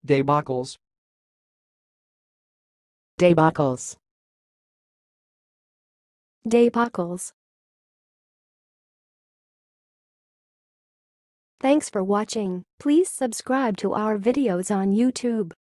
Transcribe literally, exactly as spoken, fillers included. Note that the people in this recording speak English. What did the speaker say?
débâcles, débâcles, débâcles. Thanks for watching. Please subscribe to our videos on YouTube.